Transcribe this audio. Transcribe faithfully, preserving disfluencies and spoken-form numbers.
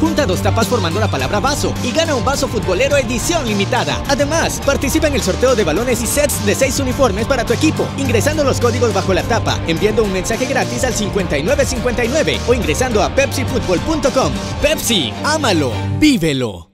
Junta dos tapas formando la palabra vaso y gana un vaso futbolero edición limitada. Además, participa en el sorteo de balones y sets de seis uniformes para tu equipo, ingresando los códigos bajo la tapa, enviando un mensaje gratis al cincuenta y nueve cincuenta y nueve o ingresando a pepsi fútbol punto com. Pepsi, ámalo, vívelo.